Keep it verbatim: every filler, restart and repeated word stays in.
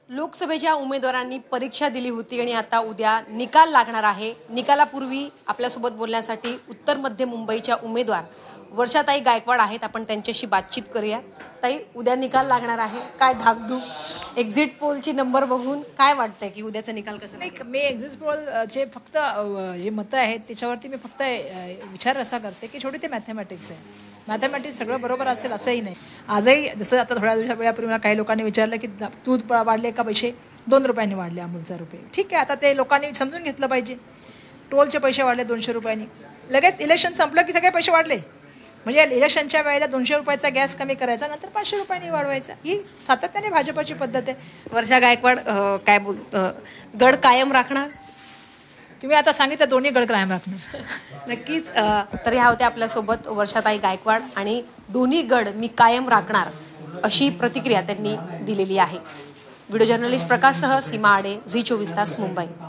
लोकसभेच्या उमेदवारांनी परीक्षा दिली होती आणि आता उद्या निकाल लागणार आहे। निकालापूर्वी आपल्यासोबत बोलण्यासाठी उत्तर मध्य मुंबईच्या उमेदवार वर्षाताई गायकवाड आहेत। आपण त्यांच्याशी बातचीत करूया। ताई, उद्या निकाल लागणार आहे, काय धाकधूक? एक्झिट पोलची नंबर बघून काय वाटतंय की उद्याचा निकाल कसा? नाही, मी एक्झिट पोल जे फक्त जे मतं आहेत त्याच्यावरती मी फक्त विचार असा करते की छोटी ते मॅथमॅटिक्स आहे। मॅथमॅटिक्स सगळं बरोबर असेल असंही नाही। आजही जसं आता थोड्या दिवसा वेळापूर्वी मला काही लोकांनी विचारलं की दूध वाढले का, पैसे दोन रुपयांनी वाढले, अमूलचा रुपये, ठीक आहे, आता ते लोकांनी समजून घेतलं पाहिजे। टोलचे पैसे वाढले दोनशे रुपयांनी, लगेच इलेक्शन संपलं की सगळे पैसे वाढले, म्हणजे इलेक्शनच्या वेळेला दोनशे रुपयाचा गॅस कमी करायचा, नंतर पाचशे रुपयांनी वाढवायचा, ही सातत्याने भाजपची पद्धत आहे। वर्षा गायकवाड काय बोल गड कायम राखणार? तुम्ही आता सांगितलं दोन्ही गड कायम राखणार। नक्कीच। तर ह्या होत्या आपल्यासोबत वर्षाताई गायकवाड आणि दोन्ही गड मी कायम राखणार अशी प्रतिक्रिया त्यांनी दिलेली आहे। व्हिडिओ जर्नलिस्ट प्रकाशसह सीमा आडे, झी चोवीस तास, मुंबई।